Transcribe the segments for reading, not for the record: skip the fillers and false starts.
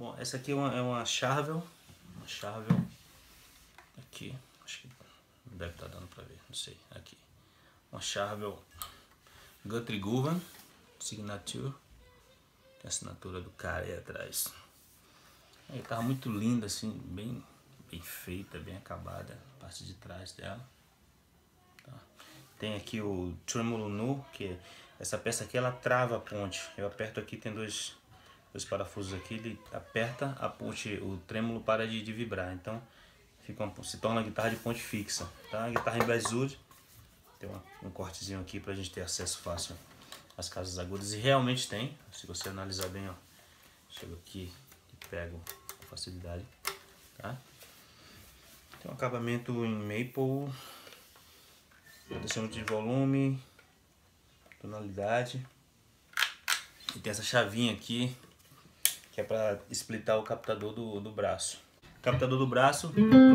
Bom, essa aqui é uma Charvel. Uma Charvel. Aqui. Acho que não deve estar dando pra ver. Não sei. Aqui. Uma Charvel Guthrie Govan Signature. Tem a assinatura do cara aí atrás. A guitarra muito linda, assim. Bem feita, bem acabada. A parte de trás dela. Tá. Tem aqui o Tremolo Nu, que essa peça aqui ela trava a ponte. Eu aperto aqui, tem dois parafusos aqui, ele aperta a ponte, o trêmulo para de vibrar, então se torna a guitarra de ponte fixa, tá? A guitarra em Basswood, tem um cortezinho aqui para a gente ter acesso fácil às casas agudas, e realmente tem, se você analisar bem, ó, chego aqui e pego com facilidade, tá? Tem um acabamento em maple, redução de volume, tonalidade, e tem essa chavinha aqui, que é para splitar o captador do braço. O captador do braço.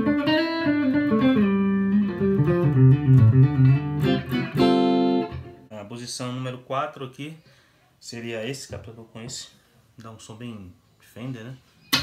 A posição número 4 aqui seria esse captador com esse. Dá um som bem Fender, né?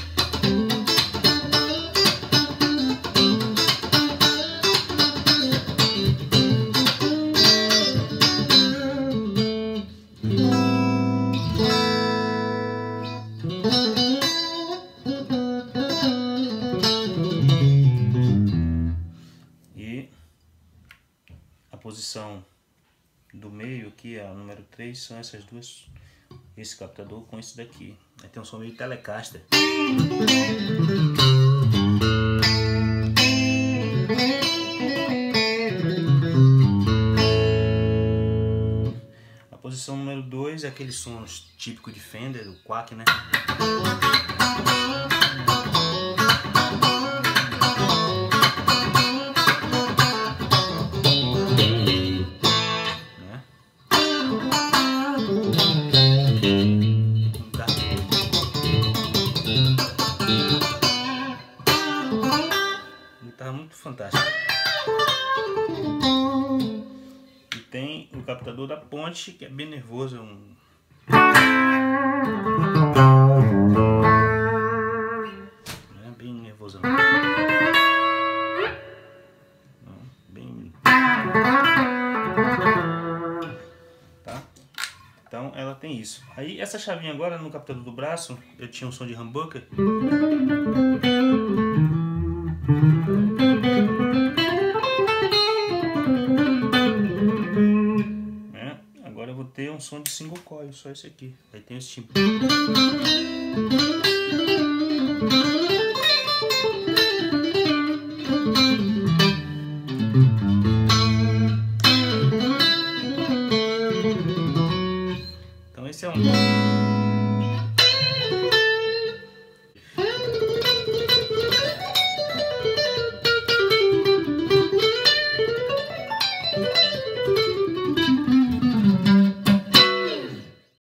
A posição do meio aqui, a número 3, são essas duas, esse captador com esse daqui. Aí tem um som meio Telecaster. A posição número 2 é aquele som típico de Fender, o quack, né? Guitarra muito fantástica. E tem o captador da ponte, que é bem nervoso, não é bem nervoso não. Bem... Tá? Então ela tem isso. Aí essa chavinha agora no captador do braço, eu tinha um som de humbucker. Agora eu vou ter um som de single coil, só esse aqui. Aí tem esse timbre.